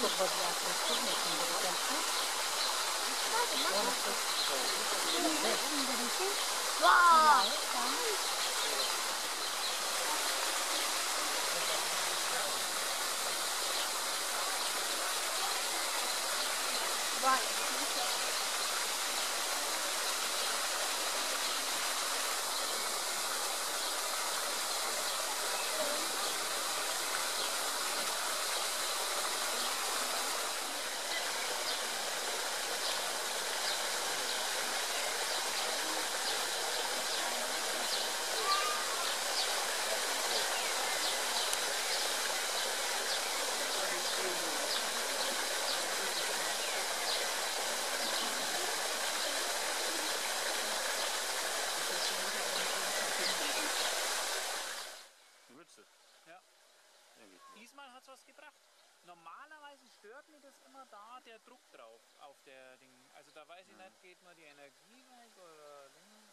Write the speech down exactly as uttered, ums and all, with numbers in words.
Wow! Diesmal hat es was gebracht. Normalerweise stört mich das immer da, der Druck drauf auf der Ding. Also da weiß ich nicht, geht nur die Energie weg oder...